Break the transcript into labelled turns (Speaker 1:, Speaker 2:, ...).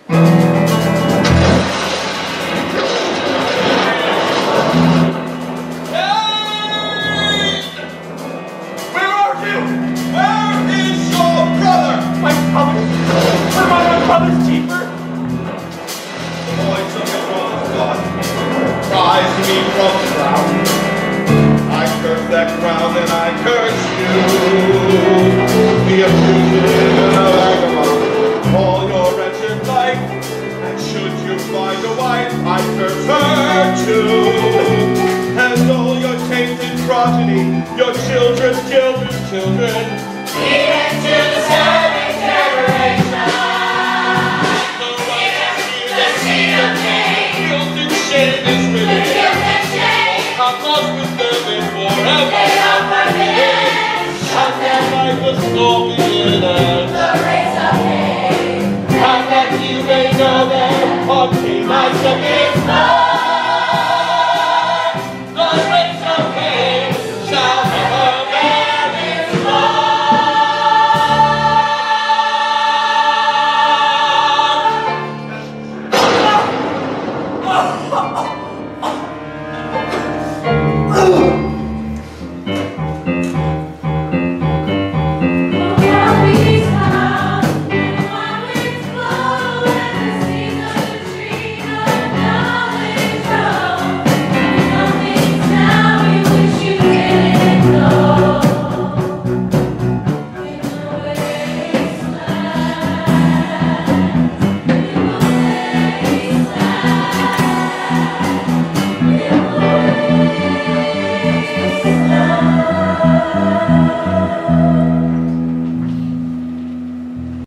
Speaker 1: And I curse you, the fugitive and a vagabond, all your wretched life. And should you find a wife, I curse her too, and all your tainted progeny, your children's children's children, even to the seventh generation. The seed of Cain, guilt and shame is written. I'm lost with them in forever. Like the scorpion and the race of hay, and that you may know that on King I second